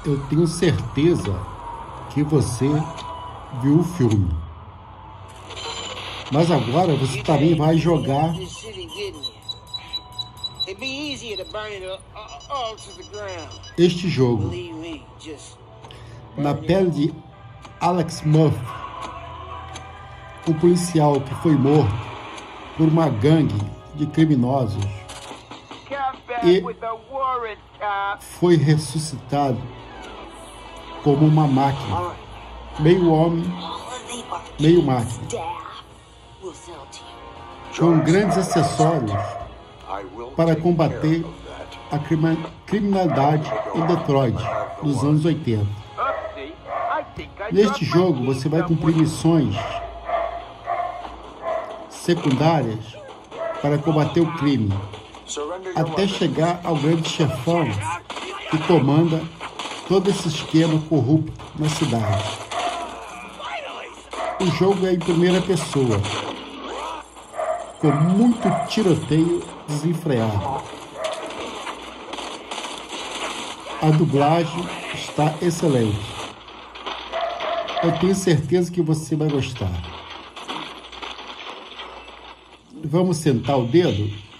Eu tenho certeza que você viu o filme. Mas agora você também vai jogar este jogo na pele de Alex Murphy, o policial que foi morto por uma gangue de criminosos e foi ressuscitado como uma máquina, meio homem, meio máquina, com grandes acessórios para combater a criminalidade em Detroit dos anos 80. Neste jogo você vai cumprir missões secundárias para combater o crime, até chegar ao grande chefão que comanda todo esse esquema corrupto na cidade. O jogo é em primeira pessoa, com muito tiroteio desenfreado. A dublagem está excelente. Eu tenho certeza que você vai gostar. Vamos sentar o dedo?